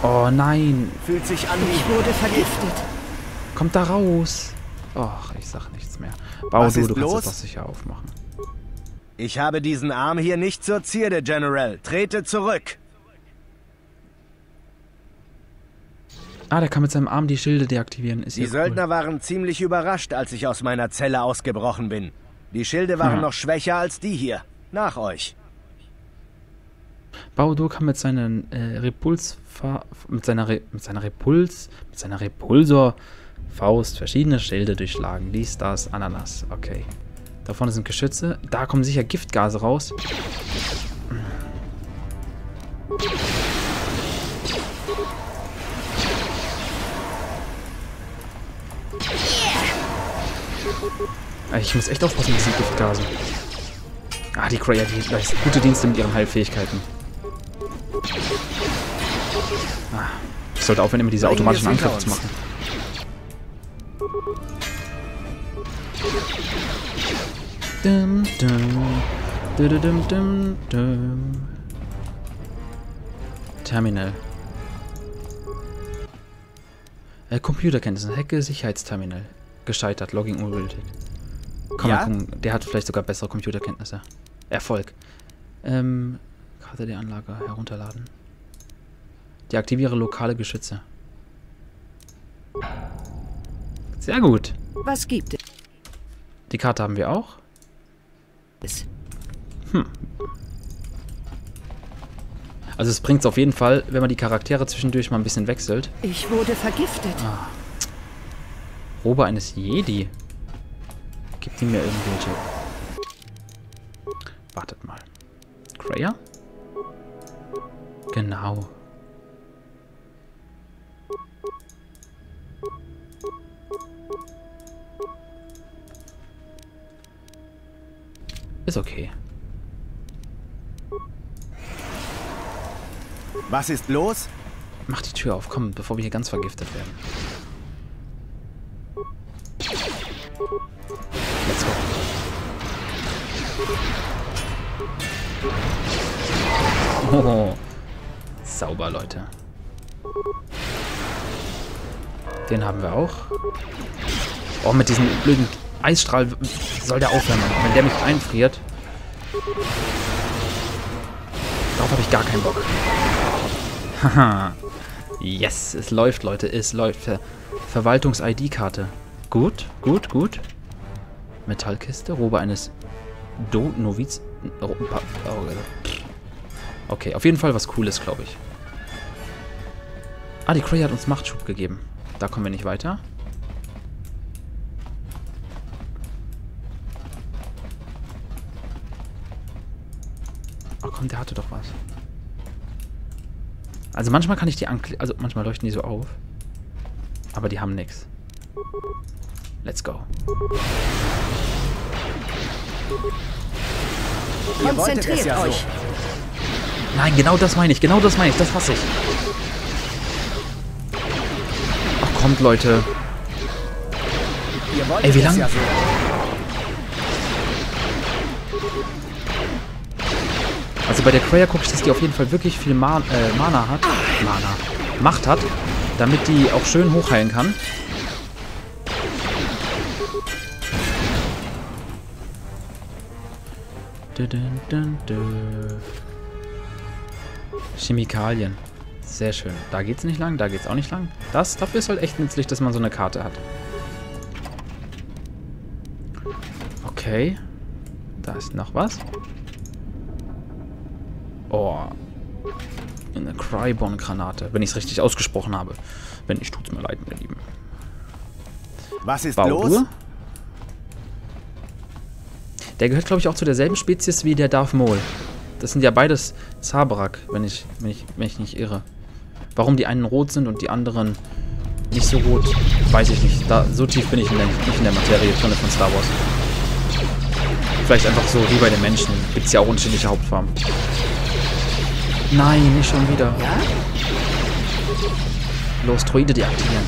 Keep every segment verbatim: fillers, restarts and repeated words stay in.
Oh nein. Fühlt sich an wie... Ich wurde vergiftet. Kommt da raus. Och, ich sag nichts mehr. Bau, du, du kannst das doch sicher aufmachen. Ich habe diesen Arm hier nicht zur Zierde, General. Trete zurück. Ah, der kann mit seinem Arm die Schilde deaktivieren. Ist die ja Söldner cool. waren ziemlich überrascht, als ich aus meiner Zelle ausgebrochen bin. Die Schilde waren hm. noch schwächer als die hier. Nach euch. Baudur kann mit seinen äh, Repuls mit seiner Re mit seiner Repuls mit seiner Repulsor Faust verschiedene Schilde durchschlagen. Dies, das, Ananas. Okay. Da vorne sind Geschütze. Da kommen sicher Giftgase raus. Ich muss echt aufpassen mit diesen Giftgasen. Ah, die Kraja, die leisten gute Dienste mit ihren Heilfähigkeiten. Ah, ich sollte aufhören, immer diese automatischen Angriffe zu machen. Dum, dum, dum, dum, dum, dum. Terminal. Äh, Computerkenntnisse. Hacke Sicherheitsterminal. Gescheitert. Logging ungültig. Komm Ja? mal gucken. Der hat vielleicht sogar bessere Computerkenntnisse. Erfolg. Ähm, Karte der Anlage herunterladen. Deaktiviere lokale Geschütze. Sehr gut. Was gibt Die Karte haben wir auch. es? Hm. Also es bringt es auf jeden Fall, wenn man die Charaktere zwischendurch mal ein bisschen wechselt. Ich wurde vergiftet. Ah. Robe eines Jedi. Gibt die mir irgendwelche... Wartet mal. Kreia? Genau. Ist okay. Was ist los? Mach die Tür auf, komm, bevor wir hier ganz vergiftet werden. Let's go. Oh, sauber, Leute. Den haben wir auch. Oh, mit diesem blöden Eisstrahl soll der aufhören, Mann. Wenn der mich einfriert. Darauf habe ich gar keinen Bock. Haha. Yes, es läuft, Leute. Es läuft. Ver Verwaltungs-I D-Karte. Gut, gut, gut. Metallkiste. Robe eines Do-Noviz. Oh, okay, auf jeden Fall was Cooles, glaube ich. Ah, die Kraja hat uns Machtschub gegeben. Da kommen wir nicht weiter. Oh komm, der hatte doch was. Also manchmal kann ich die anklicken, also manchmal leuchten die so auf. Aber die haben nichts. Let's go. Ihr wolltet es Konzentriert ja so. euch. Nein, genau das meine ich, genau das meine ich, das hasse ich. Ach kommt, Leute. Ihr wolltet Ey, wie es lang? ja so. Also bei der Kraja gucke ich, dass die auf jeden Fall wirklich viel Ma äh, Mana hat. Mana. Macht hat. Damit die auch schön hochheilen kann. Dun, dun, dun, dun. Chemikalien. Sehr schön. Da geht's nicht lang, da geht's auch nicht lang. Das, dafür ist halt echt nützlich, dass man so eine Karte hat. Okay. Da ist noch was. Oh. Eine Crybon-Granate. Wenn ich es richtig ausgesprochen habe. Wenn nicht, tut's mir leid, meine Lieben. Was ist Baudur? los? Der gehört, glaube ich, auch zu derselben Spezies wie der Darth Maul. Das sind ja beides Zabrak, wenn ich, wenn ich, wenn ich nicht irre. Warum die einen rot sind und die anderen nicht so rot, weiß ich nicht. Da, so tief bin ich in der, nicht in der Materie drin von Star Wars. Vielleicht einfach so wie bei den Menschen. Gibt es ja auch unterschiedliche Hauptfarben. Nein, nicht schon wieder. Ja? Los, Droide deaktivieren.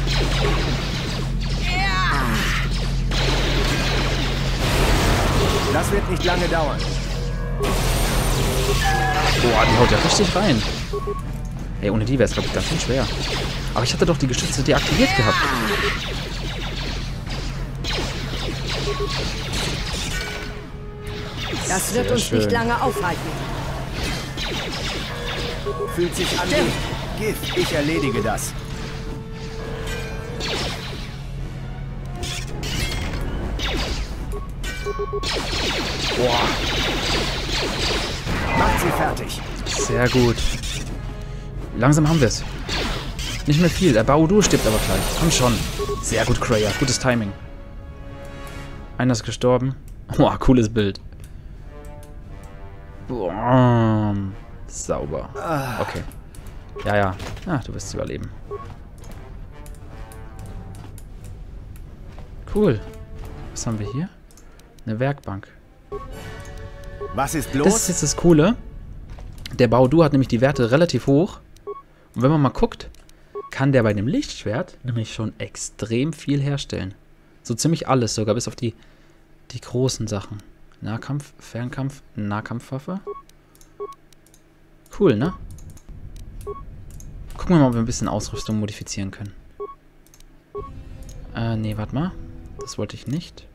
Das wird nicht lange dauern. Boah, die haut ja richtig rein. Hey, ohne die wäre es, glaube ich, ganz schön schwer. Aber ich hatte doch die Geschütze deaktiviert gehabt. Das wird Sehr uns schön. nicht lange aufhalten. Fühlt sich an wie Gift. Ich erledige das. Boah, Macht sie fertig. sehr gut. Langsam haben wir es. Nicht mehr viel. Der Baudu stirbt aber gleich. Komm schon. Sehr gut, Kreia. Gutes Timing. Einer ist gestorben. Boah, cooles Bild. Boah. Sauber. Okay. Ja, ja. Ah, du wirst es überleben. Cool. Was haben wir hier? Eine Werkbank. Was ist Das los? ist jetzt das Coole. Der Baudu hat nämlich die Werte relativ hoch. Und wenn man mal guckt, kann der bei dem Lichtschwert nämlich schon extrem viel herstellen. So ziemlich alles, sogar bis auf die, die großen Sachen. Nahkampf, Fernkampf, Nahkampfwaffe. Cool, ne? Gucken wir mal, ob wir ein bisschen Ausrüstung modifizieren können. Äh, nee, warte mal. Das wollte ich nicht.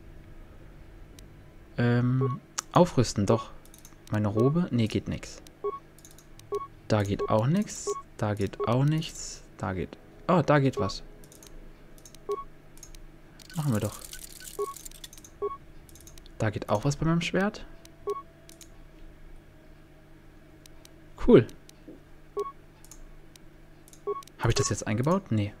Ähm, aufrüsten, doch. Meine Robe? Nee, geht nix. Da geht auch nichts. Da geht auch nichts. Da geht... Oh, da geht was. Machen wir doch. Da geht auch was bei meinem Schwert. Cool. Habe ich das jetzt eingebaut? Nee.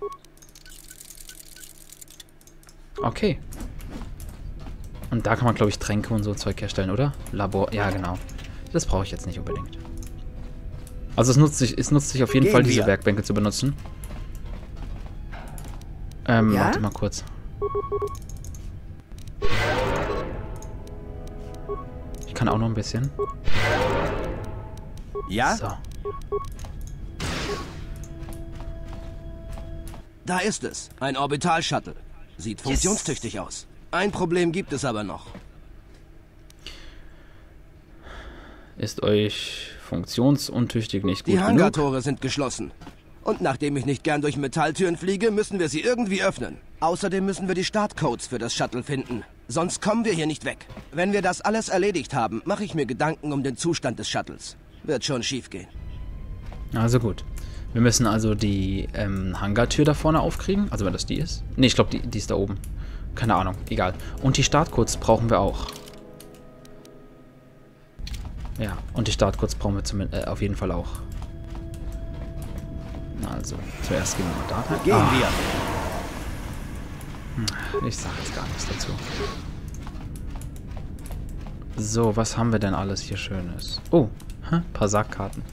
Okay. Und da kann man, glaube ich, Tränke und so Zeug herstellen, oder? Labor... Ja, genau. Das brauche ich jetzt nicht unbedingt. Also es nutzt sich, es nutzt sich auf jeden Gehen Fall, diese wir. Werkbänke zu benutzen. Ähm, Ja? warte mal kurz. Ich kann auch noch ein bisschen. Ja? So. Da ist es. Ein Orbital-Shuttle. Sieht funktionstüchtig aus. Ein Problem gibt es aber noch. Ist euch funktionsuntüchtig nicht gut Die genug? Hangartore sind geschlossen. Und nachdem ich nicht gern durch Metalltüren fliege, müssen wir sie irgendwie öffnen. Außerdem müssen wir die Startcodes für das Shuttle finden. Sonst kommen wir hier nicht weg. Wenn wir das alles erledigt haben, mache ich mir Gedanken um den Zustand des Shuttles. Wird schon schief gehen. Also gut. Wir müssen also die ähm, Hangartür da vorne aufkriegen. Also wenn das die ist. Ne, ich glaube, die, die ist da oben. Keine Ahnung. Egal. Und die Startcodes brauchen wir auch. Ja, und die Startcodes brauchen wir zumindest, äh, auf jeden Fall auch. Also, zuerst gehen wir mal da rein. Gehen Ah, wir. ich sage jetzt gar nichts dazu. So, was haben wir denn alles hier Schönes? Oh, hä? Paar Sackkarten.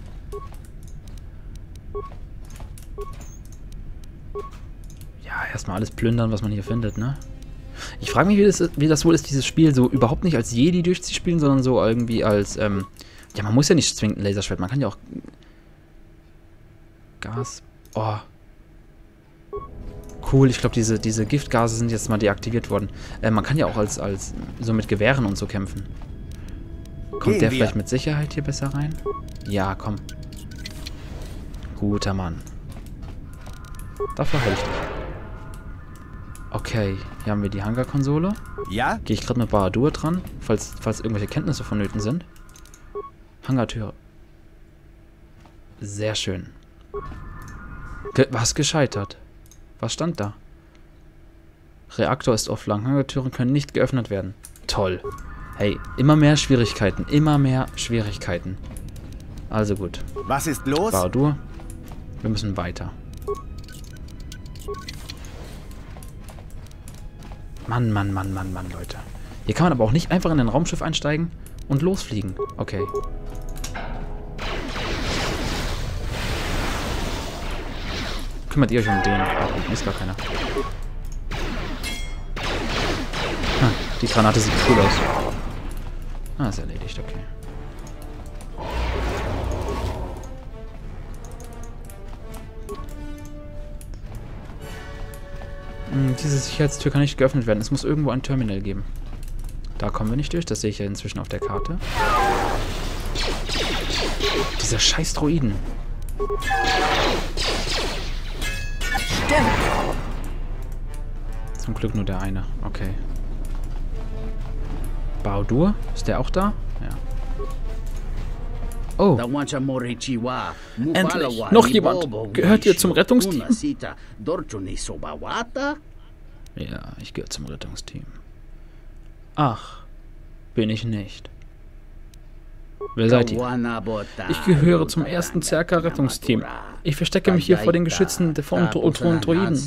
Ja, erstmal alles plündern, was man hier findet, ne? Ich frage mich, wie das, wie das wohl ist, dieses Spiel so überhaupt nicht als Jedi durchzuspielen, sondern so irgendwie als, ähm, ja, man muss ja nicht zwingend ein Laserschwert, man kann ja auch Gas, oh. Cool, ich glaube, diese, diese Giftgase sind jetzt mal deaktiviert worden. Äh, man kann ja auch als, als, so mit Gewehren und so kämpfen. Kommt Gehen der wir. vielleicht mit Sicherheit hier besser rein? Ja, komm. Guter Mann. Dafür heil ich dich. Okay, hier haben wir die Hangar-Konsole. Ja? Gehe ich gerade mit Baradur dran, falls, falls irgendwelche Kenntnisse vonnöten sind. Hangartür. Sehr schön. Ge was gescheitert? Was stand da? Reaktor ist offline. Hangartüren können nicht geöffnet werden. Toll. Hey, immer mehr Schwierigkeiten. Immer mehr Schwierigkeiten. Also gut. Was ist los? Baradur. Wir müssen weiter. Mann, Mann, Mann, Mann, Mann, Leute. Hier kann man aber auch nicht einfach in ein Raumschiff einsteigen und losfliegen. Okay. Kümmert ihr euch um den? Ah, gut, ist gar keiner. Ah, die Granate sieht cool aus. Ah, ist erledigt, okay. Hm, diese Sicherheitstür kann nicht geöffnet werden. Es muss irgendwo ein Terminal geben. Da kommen wir nicht durch. Das sehe ich ja inzwischen auf der Karte. Diese scheiß Droiden. Stirb! Zum Glück nur der eine. Okay. Baudur? Ist der auch da? Ja. Oh. Endlich. Noch jemand. Gehört ihr zum Rettungsteam? Ja, ich gehöre zum Rettungsteam. Ach, bin ich nicht. Wer seid ihr? Ich gehöre zum ersten Zerka-Rettungsteam. Ich verstecke mich hier vor den Geschützen von Droiden.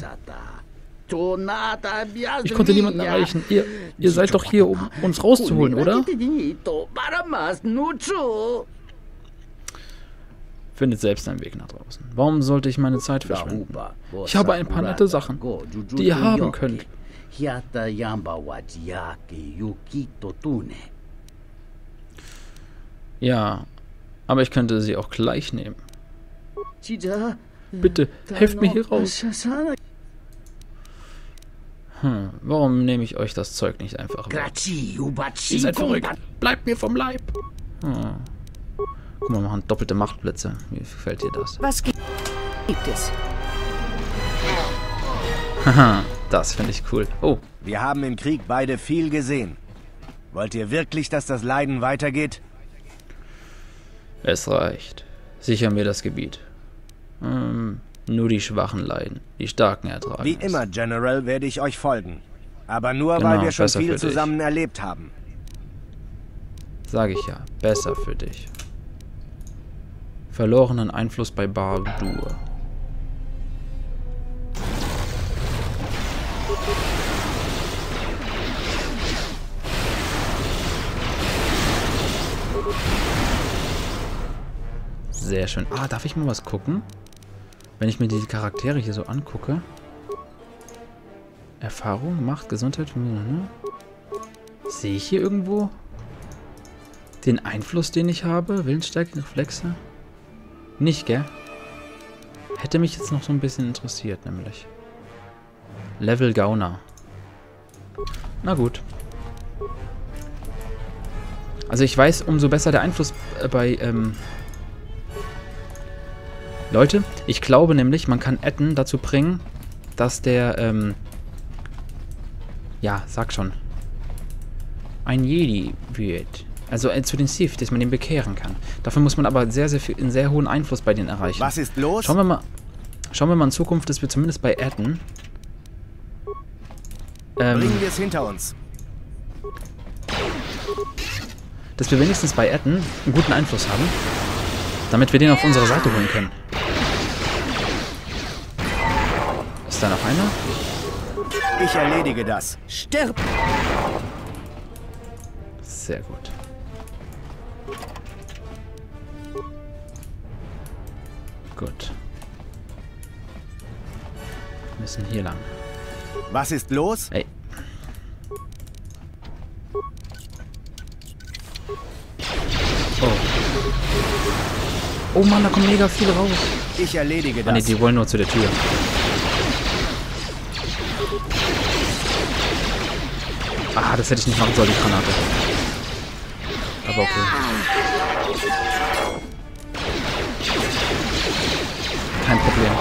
Ich konnte niemanden erreichen. Ihr, ihr seid doch hier, um uns rauszuholen, oder? Findet selbst einen Weg nach draußen. Warum sollte ich meine Zeit verschwenden? Ich habe ein paar nette Sachen, die ihr haben könnt. Ja, aber ich könnte sie auch gleich nehmen. Bitte, helft mir hier raus. Hm, warum nehme ich euch das Zeug nicht einfach weg? Ihr seid verrückt. Bleibt mir vom Leib. Hm. Guck mal, wir machen doppelte Machtblitze. Wie gefällt dir das? Was gibt es? Haha, das finde ich cool. Oh. Wir haben im Krieg beide viel gesehen. Wollt ihr wirklich, dass das Leiden weitergeht? Es reicht. Sichern wir das Gebiet. Hm, nur die Schwachen leiden, die Starken ertragen. Wie immer, General, werde ich euch folgen. Aber nur, Genau, weil wir schon besser viel für dich. zusammen erlebt haben. Sage ich ja, besser für dich. Verlorenen Einfluss bei Bardur. Sehr schön. Ah, darf ich mal was gucken? Wenn ich mir die Charaktere hier so angucke. Erfahrung, Macht, Gesundheit. Ne? Sehe ich hier irgendwo den Einfluss, den ich habe? Willensstärke, Reflexe? Nicht, gell? Hätte mich jetzt noch so ein bisschen interessiert, nämlich. Level Gauner. Na gut. Also ich weiß, umso besser der Einfluss äh, bei, ähm... Leute, ich glaube nämlich, man kann Etten dazu bringen, dass der, ähm... ja, sag schon. Ein Jedi wird. Also äh, zu den Sith, dass man den bekehren kann. Dafür muss man aber sehr, sehr viel, einen sehr hohen Einfluss bei denen erreichen. Was ist los? Schauen wir mal, schauen wir mal in Zukunft, dass wir zumindest bei Etten ähm, Bringen wir es hinter uns. dass wir wenigstens bei Etten einen guten Einfluss haben, damit wir den auf unsere Seite holen können. Ist da noch einer? Ich erledige das. Stirb! Sehr gut. Gut. Wir müssen hier lang. Was ist los? Ey. Oh. Oh Mann, da kommt mega viel raus. Ich erledige Ah ne, das. die wollen nur zu der Tür. Ah, das hätte ich nicht machen sollen, die Granate. Aber okay. Kein Problem.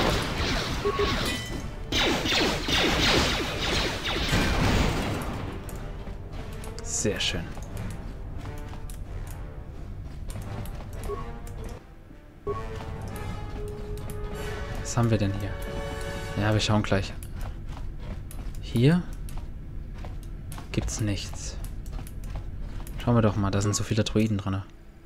Sehr schön. Was haben wir denn hier? Ja, wir schauen gleich. Hier gibt's nichts. Schauen wir doch mal, da sind so viele Droiden drin.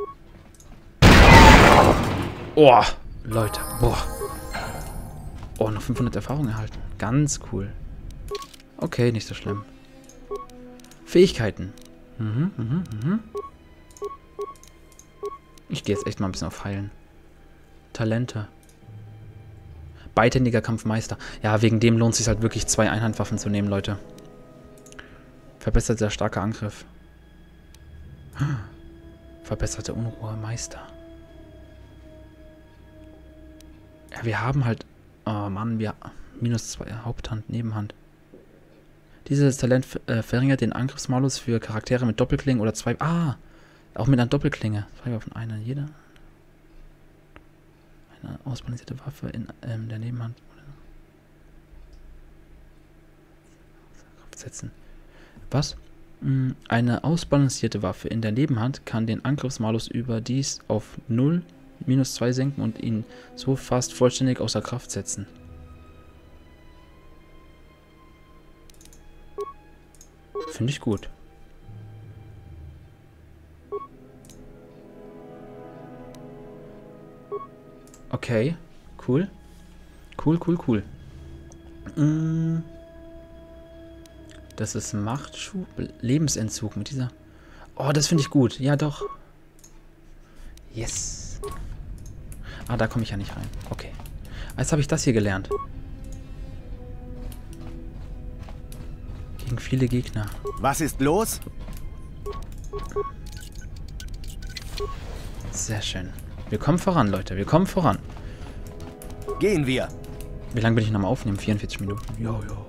Oh, Leute, boah. Oh, noch fünfhundert Erfahrung erhalten. Ganz cool. Okay, nicht so schlimm. Fähigkeiten. Mhm, mhm, mhm. Ich gehe jetzt echt mal ein bisschen auf Heilen. Talente. Beidhändiger Kampfmeister. Ja, wegen dem lohnt es sich halt wirklich, zwei Einhandwaffen zu nehmen, Leute. Verbesserter starker Angriff. Verbesserte Unruhe Meister. Ja, wir haben halt... Oh Mann, wir... Minus zwei Haupthand, Nebenhand. Dieses Talent äh, verringert den Angriffsmalus für Charaktere mit Doppelklingen oder zwei... Ah! Auch mit einer Doppelklinge. Zwei Waffen, eine jeder. Eine Ausbalancierte Waffe in ähm, der Nebenhand. Setzen. Was? Eine ausbalancierte Waffe in der Nebenhand kann den Angriffsmalus überdies auf null minus zwei senken und ihn so fast vollständig außer Kraft setzen. Finde ich gut. Okay, cool. Cool, cool, cool. Mm. Das ist Machtschub, Lebensentzug mit dieser... Oh, das finde ich gut. Ja, doch. Yes. Ah, da komme ich ja nicht rein. Okay. Jetzt habe ich das hier gelernt. Gegen viele Gegner. Was ist los? Sehr schön. Wir kommen voran, Leute. Wir kommen voran. Gehen wir. Wie lange bin ich nochmal aufnehmen? vierundvierzig Minuten. Jo, jo.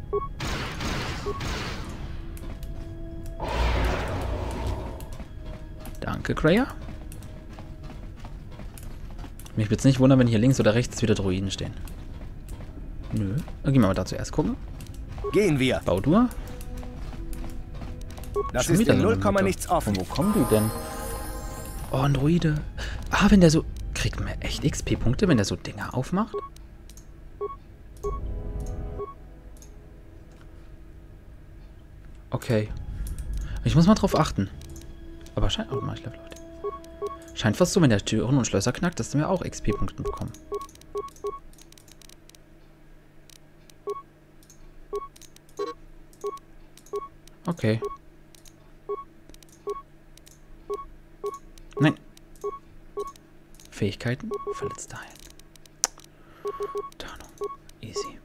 Danke, Kreia. Mich würde es nicht wundern, wenn hier links oder rechts wieder Droiden stehen. Nö. Dann gehen wir mal da zuerst gucken. Gehen wir. Baudur. Das Schon ist wieder in so null eine Komma Mutter. nichts offen. Von wo kommen die denn? Oh, ein Droide. Ah, wenn der so... Kriegt man echt X P-Punkte, wenn der so Dinger aufmacht? Okay. Ich muss mal drauf achten. Aber scheint... Oh, mach ich Level, Leute. Scheint fast so, wenn der Türen und Schlösser knackt, dass wir auch X P-Punkte bekommen. Okay. Nein. Fähigkeiten? Verletzte heilen. Tarnung. Easy.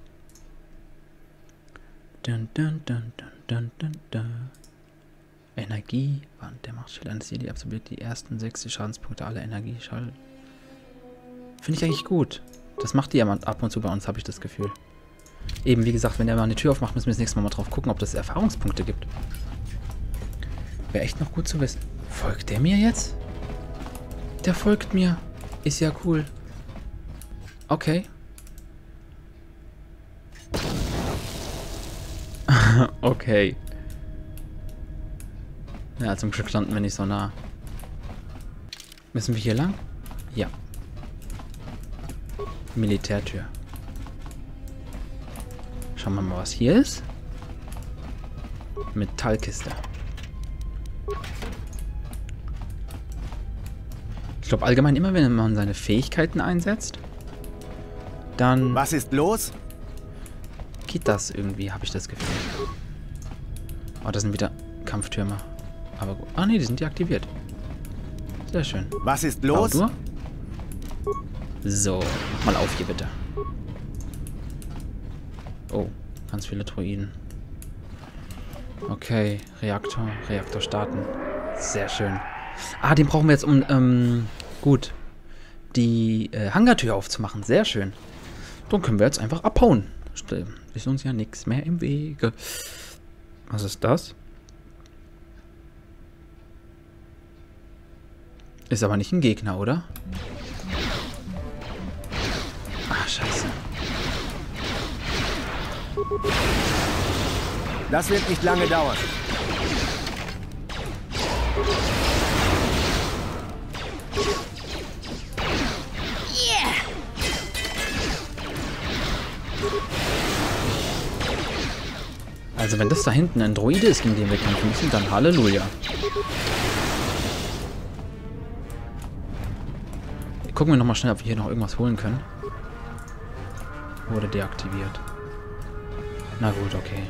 Dun, dun, dun, dun, dun, dun, dun. Energie. Wand der Machtschild eines Jedi absorbiert die ersten sechzig Schadenspunkte aller Energieschall. Finde ich eigentlich gut. Das macht die ja mal ab und zu bei uns, habe ich das Gefühl. Eben, wie gesagt, wenn der mal eine Tür aufmacht, müssen wir das nächste Mal mal drauf gucken, ob das Erfahrungspunkte gibt. Wäre echt noch gut zu wissen. Folgt der mir jetzt? Der folgt mir. Ist ja cool. Okay. Okay. Ja, zum Glück standen wir nicht so nah. Müssen wir hier lang? Ja. Militärtür. Schauen wir mal, was hier ist. Metallkiste. Ich glaube allgemein immer, wenn man seine Fähigkeiten einsetzt, dann Was ist los? geht das irgendwie, habe ich das Gefühl. Oh, das sind wieder Kampftürme. Aber gut. Ah, ne, die sind deaktiviert. Sehr schön. Was ist los? Baudur. So, mach mal auf hier bitte. Oh, ganz viele Droiden. Okay, Reaktor, Reaktor starten. Sehr schön. Ah, den brauchen wir jetzt, um, ähm, gut, die äh, Hangartür aufzumachen. Sehr schön. Dann können wir jetzt einfach abhauen. Ist uns ja nichts mehr im Wege. Was ist das? Ist aber nicht ein Gegner, oder? Ah, scheiße. Das wird nicht lange dauern. Also wenn das da hinten ein Droide ist, gegen den wir kämpfen müssen, dann Halleluja. Gucken wir nochmal schnell, ob wir hier noch irgendwas holen können. Wurde deaktiviert. Na gut, okay.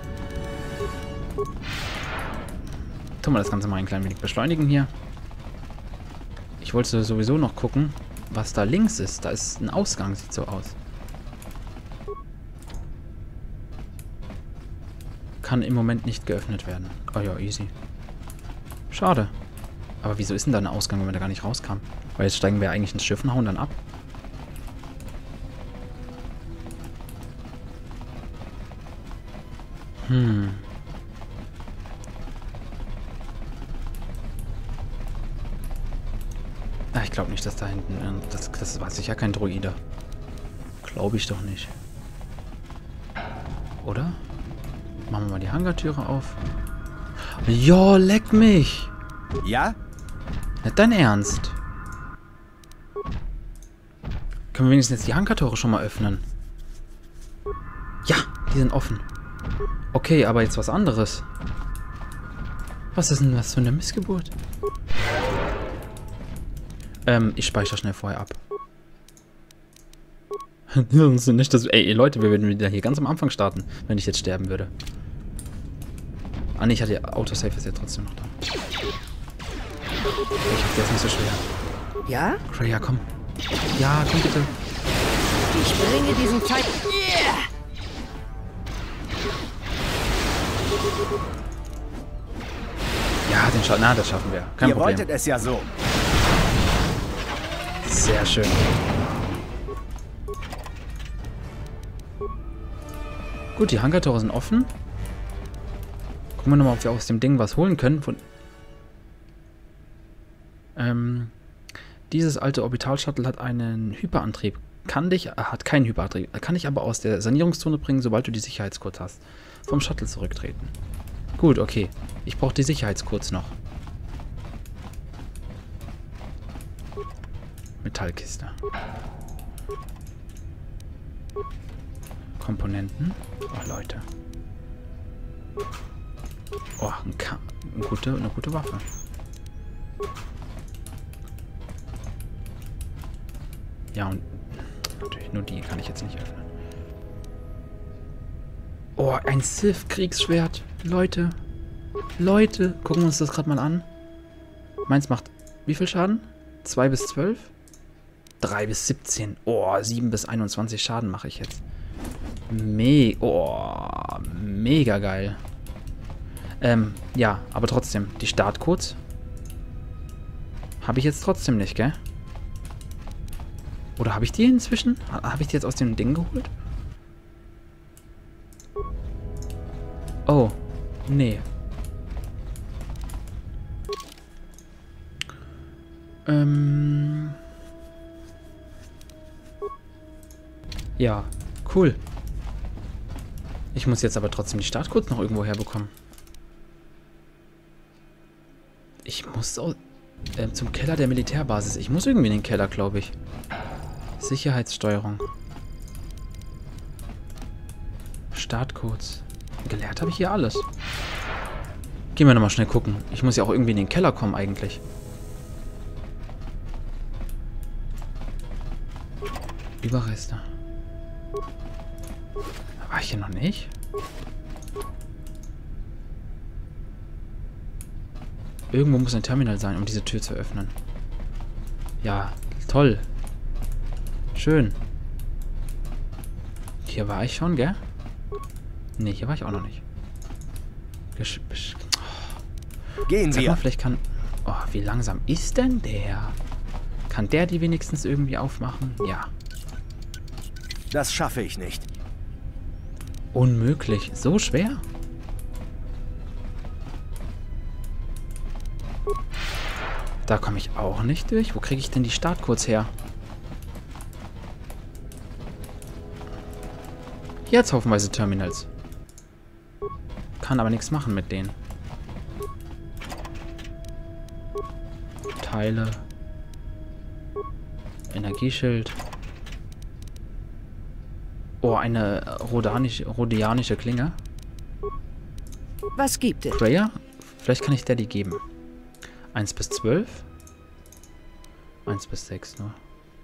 Tun wir das Ganze mal ein klein wenig beschleunigen hier. Ich wollte sowieso noch gucken, was da links ist. Da ist ein Ausgang, sieht so aus. Kann im Moment nicht geöffnet werden. Oh ja, easy. Schade. Aber wieso ist denn da ein Ausgang, wenn wir da gar nicht rauskamen? Weil jetzt steigen wir eigentlich ins Schiff und hauen dann ab. Hm. glaube nicht, dass da hinten... Das, das war sicher kein Droide. Glaube ich doch nicht. Oder? Machen wir mal die Hangartüre auf. Jo, leck mich! Ja? Nicht dein Ernst? Können wir wenigstens jetzt die Hangartore schon mal öffnen? Ja, die sind offen. Okay, aber jetzt was anderes. Was ist denn das für eine Missgeburt? Ähm, ich speichere schnell vorher ab. so nicht, dass, ey, Leute, wir würden wieder hier ganz am Anfang starten, wenn ich jetzt sterben würde. Ah, nee, ich hatte ja Autosave ist ja trotzdem noch da. Ich hab jetzt nicht so schwer. Ja? Freya, komm. Ja, komm bitte. Ich bringe diesen Feind... Yeah! Ja, den schaffen, na, das schaffen wir. Kein Ihr Problem. wolltet es ja so. Sehr schön. Gut, die Hangartore sind offen. Gucken wir nochmal, ob wir aus dem Ding was holen können. Von ähm, dieses alte Orbital-Shuttle hat einen Hyperantrieb. Kann dich, äh, hat keinen Hyperantrieb. Kann dich aber aus der Sanierungszone bringen, sobald du die Sicherheitscode hast. Vom Shuttle zurücktreten. Gut, okay. Ich brauche die Sicherheitscodes noch. Metallkiste. Komponenten. Oh, Leute. Oh, ein Ka eine, gute, eine gute Waffe. Ja, und natürlich nur die kann ich jetzt nicht öffnen. Oh, ein Sith-Kriegsschwert. Leute. Leute. Gucken wir uns das gerade mal an. Meins macht wie viel Schaden? zwei bis zwölf? drei bis siebzehn. Oh, sieben bis einundzwanzig Schaden mache ich jetzt. Me oh, mega geil. Ähm, ja, aber trotzdem, die Startcodes habe ich jetzt trotzdem nicht, gell? Oder habe ich die inzwischen? Habe ich die jetzt aus dem Ding geholt? Oh, nee. Ähm... Ja, cool. Ich muss jetzt aber trotzdem die Startcodes noch irgendwo herbekommen. Ich muss auch, äh, zum Keller der Militärbasis. Ich muss irgendwie in den Keller, glaube ich. Sicherheitssteuerung. Startcodes. Gelehrt habe ich hier alles. Gehen wir nochmal schnell gucken. Ich muss ja auch irgendwie in den Keller kommen eigentlich. Überreste. War ich hier noch nicht? Irgendwo muss ein Terminal sein, um diese Tür zu öffnen. Ja, toll. Schön. Hier war ich schon, gell? Ne, hier war ich auch noch nicht. Gesch Gesch oh. Gehen Sag wir. mal, vielleicht kann... Oh, wie langsam ist denn der? Kann der die wenigstens irgendwie aufmachen? Ja. Das schaffe ich nicht. Unmöglich. So schwer? Da komme ich auch nicht durch. Wo kriege ich denn die Startcodes her? Jetzt haufenweise Terminals. Kann aber nichts machen mit denen. Teile. Energieschild. Oh, eine rodianische, rhodianische Klinge. Was gibt es? Freya? Vielleicht kann ich der die geben. eins bis zwölf? eins bis sechs nur.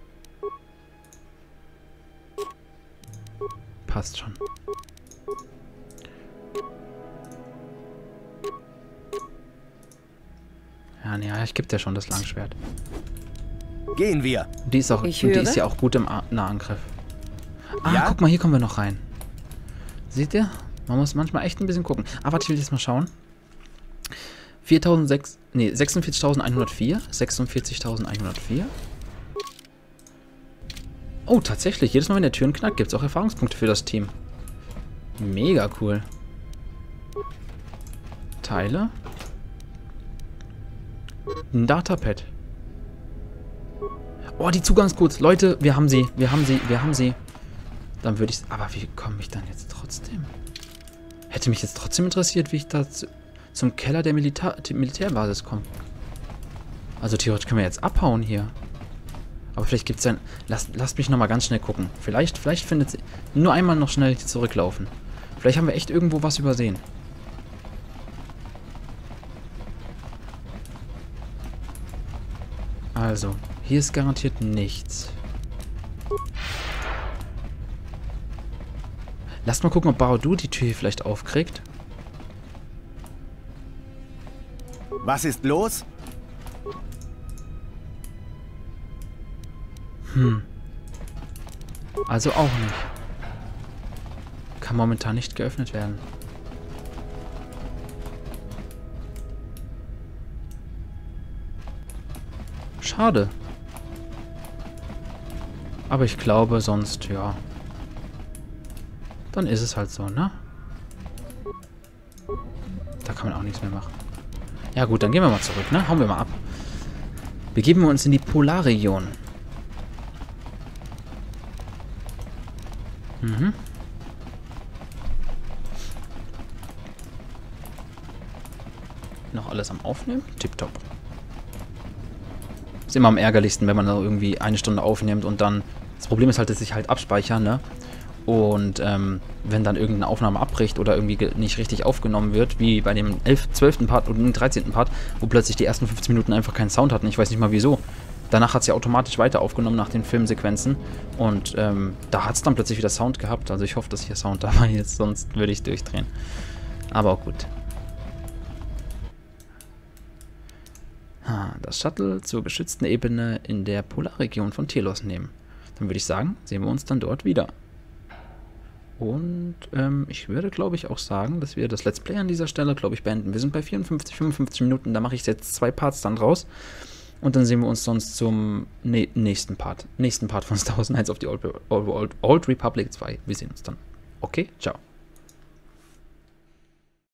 Passt schon. Ja, nee, ich gebe dir schon das Langschwert. Gehen wir. Die ist auch, Ich und die höre. ist ja auch gut im A Nahangriff. Ah, Ja? guck mal, hier kommen wir noch rein. Seht ihr? Man muss manchmal echt ein bisschen gucken. Aber warte, ich will jetzt mal schauen. viertausendsechs, nee, sechsundvierzigtausendeinhundertvier, sechsundvierzigtausendeinhundertvier. Oh, tatsächlich. Jedes Mal, wenn der Türen knackt, gibt es auch Erfahrungspunkte für das Team. Mega cool. Teile. Ein Datapad. Oh, die Zugangscodes. Leute, wir haben sie. Wir haben sie. Wir haben sie. Dann würde ich... Aber wie komme ich dann jetzt trotzdem? Hätte mich jetzt trotzdem interessiert, wie ich da zu, zum Keller der Milita Militärbasis komme. Also theoretisch können wir jetzt abhauen hier. Aber vielleicht gibt es ein... Lasst, lasst mich nochmal ganz schnell gucken. Vielleicht, vielleicht findet sie... Nur einmal noch schnell zurücklaufen. Vielleicht haben wir echt irgendwo was übersehen. Also, hier ist garantiert nichts. Lasst mal gucken, ob Baodu die Tür hier vielleicht aufkriegt. Was ist los? Hm. Also auch nicht. Kann momentan nicht geöffnet werden. Schade. Aber ich glaube, sonst, ja. Dann ist es halt so, ne? Da kann man auch nichts mehr machen. Ja gut, dann gehen wir mal zurück, ne? Hauen wir mal ab. Begeben wir uns in die Polarregion. Mhm. Noch alles am Aufnehmen? Tipptopp. Ist immer am ärgerlichsten, wenn man da irgendwie eine Stunde aufnimmt und dann... Das Problem ist halt, dass ich halt abspeichere, ne? Und ähm, wenn dann irgendeine Aufnahme abbricht oder irgendwie nicht richtig aufgenommen wird, wie bei dem elften, zwölften Part oder dem dreizehnten Part, wo plötzlich die ersten fünfzehn Minuten einfach keinen Sound hatten. Ich weiß nicht mal wieso. Danach hat es ja automatisch weiter aufgenommen nach den Filmsequenzen. Und ähm, da hat es dann plötzlich wieder Sound gehabt. Also ich hoffe, dass hier Sound dabei ist, sonst würde ich durchdrehen. Aber auch gut. Das Shuttle zur geschützten Ebene in der Polarregion von Telos nehmen. Dann würde ich sagen, sehen wir uns dann dort wieder. Und ähm, ich würde, glaube ich, auch sagen, dass wir das Let's Play an dieser Stelle, glaube ich, beenden. Wir sind bei vierundfünfzig, fünfundfünfzig Minuten, da mache ich jetzt zwei Parts dann draus. Und dann sehen wir uns sonst zum ne nächsten Part. Nächsten Part von Star Wars Knights of the Old, Old, Old, Old Republic zwei. Wir sehen uns dann. Okay, ciao.